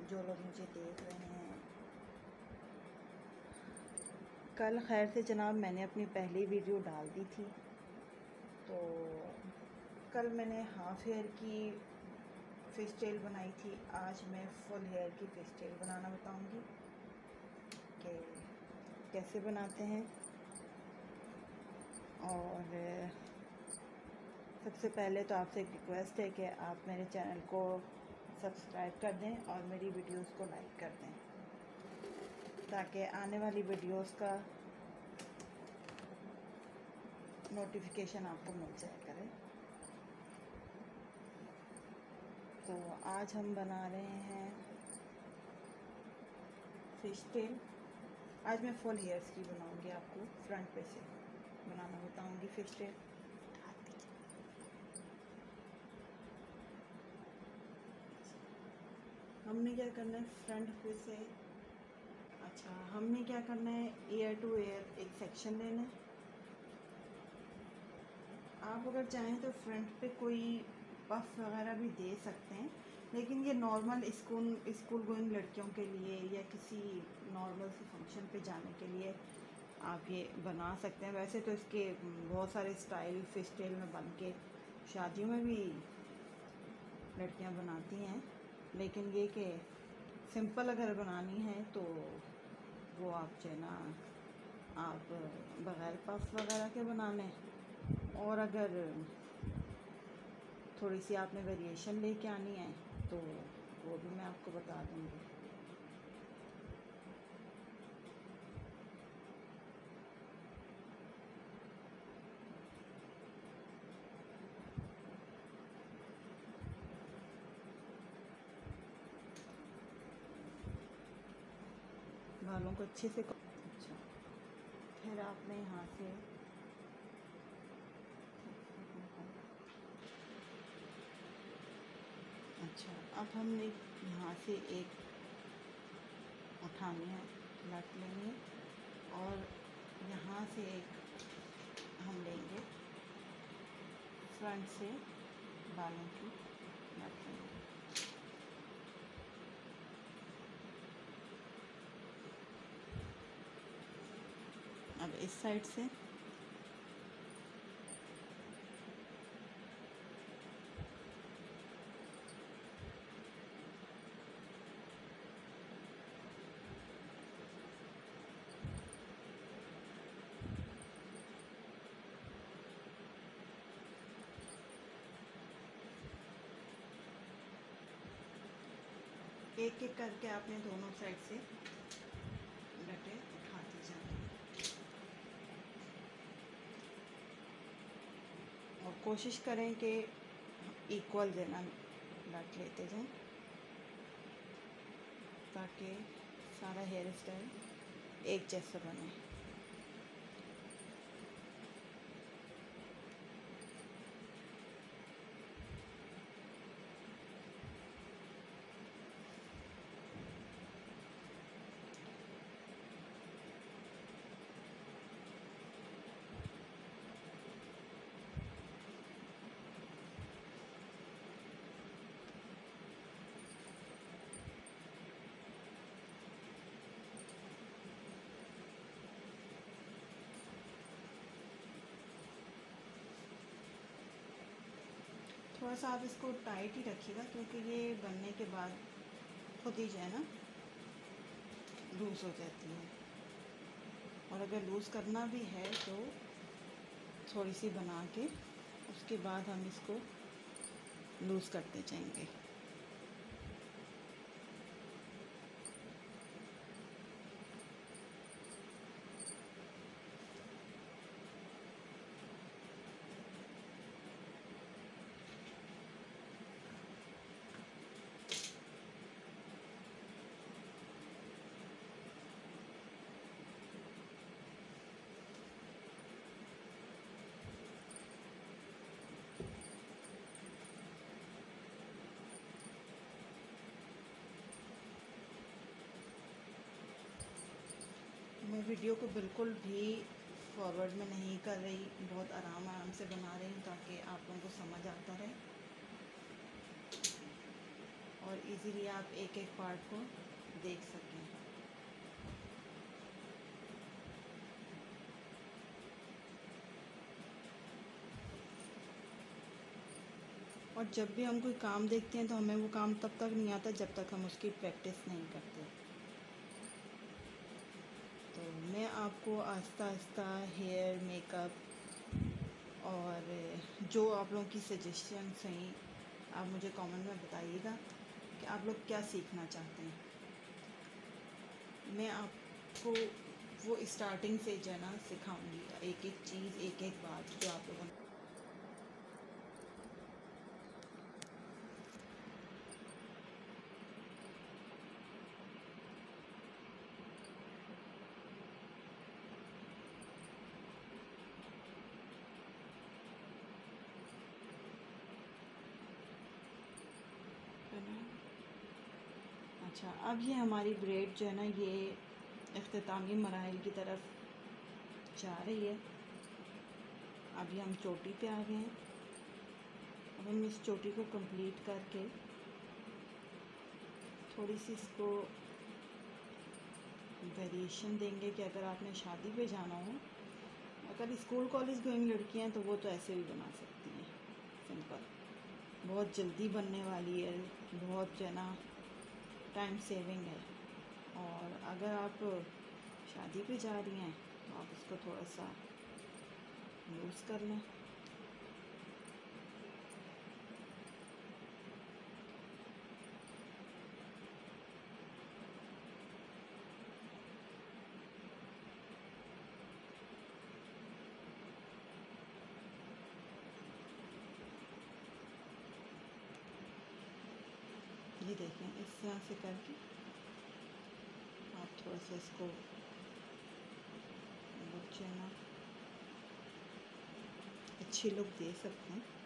जो लोग मुझे देख रहे हैं। कल खैर से जनाब मैंने अपनी पहली वीडियो डाल दी थी, तो कल मैंने हाफ हेयर की फेस स्टाइल बनाई थी। आज मैं फुल हेयर की फेस स्टाइल बनाना बताऊंगी कि कैसे बनाते हैं। और सबसे पहले तो आपसे एक रिक्वेस्ट है कि आप मेरे चैनल को सब्सक्राइब कर दें और मेरी वीडियोस को लाइक कर दें, ताकि आने वाली वीडियोस का नोटिफिकेशन आपको मिल जाया करे। तो आज हम बना रहे हैं फिश टेल। आज मैं फुल हेयर्स की बनाऊंगी, आपको फ्रंट पे से बनाना बताऊंगी फिश टेल। हमने क्या करना है, फ्रंट पे से हमने क्या करना है, ईयर टू ईयर एक सेक्शन लेना है। आप अगर चाहें तो फ्रंट पे कोई पफ वगैरह भी दे सकते हैं, लेकिन ये नॉर्मल स्कूल गोइंग लड़कियों के लिए या किसी नॉर्मल से फंक्शन पे जाने के लिए आप ये बना सकते हैं। वैसे तो इसके बहुत सारे स्टाइल फिश टेल में बन के शादियों में भी लड़कियां बनाती हैं, लेकिन ये कि सिंपल अगर बनानी है तो वो आप जो है ना आप बग़ैर पफ वगैरह के बना लें। और अगर थोड़ी सी आपने वेरिएशन लेके आनी है तो वो भी मैं आपको बता दूँगी। बालों को अच्छे से फिर आपने यहाँ से अब हमने यहाँ से एक उठानी है, लट लेंगे और यहाँ से एक हम लेंगे फ्रंट से बालों की लट लेंगे। अब इस साइड से एक एक करके आपने दोनों साइड से लटे उठाते जाएं और कोशिश करें कि इक्वल देना लट लेते जाएं, ताकि सारा हेयर स्टाइल एक जैसा बने। थोड़ा सा आप इसको टाइट ही रखिएगा, क्योंकि ये बनने के बाद खुद ही जो है ना लूज़ हो जाती है। और अगर लूज़ करना भी है तो थोड़ी सी बना के उसके बाद हम इसको लूज़ करते जाएंगे। मैं वीडियो को बिल्कुल भी फॉरवर्ड में नहीं कर रही, बहुत आराम से बना रही हूँ ताकि आप लोगों को समझ आता रहे। और इजीली आप एक एक पार्ट को देख सकें। और जब भी हम कोई काम देखते हैं तो हमें वो काम तब तक नहीं आता जब तक हम उसकी प्रैक्टिस नहीं करते। तो मैं आपको आहिस्ता आहिस्ता हेयर मेकअप और जो आप लोगों की सजेशंस हैं आप मुझे कमेंट में बताइएगा कि आप लोग क्या सीखना चाहते हैं। मैं आपको वो स्टार्टिंग से जो है ना सिखाऊंगी, एक एक चीज़ एक एक बात जो आप लोगों ने। अच्छा, अब ये हमारी ब्रेड जो है ना ये इख्तितामी मराहिल की तरफ जा रही है। अभी हम चोटी पे आ गए हैं। अब हम इस चोटी को कंप्लीट करके थोड़ी सी इसको वेरिएशन देंगे कि अगर आपने शादी पे जाना हो, अगर स्कूल कॉलेज गोइंग लड़कियां हैं तो वो तो ऐसे भी बना सकती हैं सिंपल। बहुत जल्दी बनने वाली है, बहुत जो है ना टाइम सेविंग है। और अगर आप शादी पे जा रही हैं तो आप इसको थोड़ा सा यूज़ कर लें। ये देखें, इस तरह से करके आप थोड़ा सा इसको लुक जो है ना अच्छी लुक दे सकते हैं।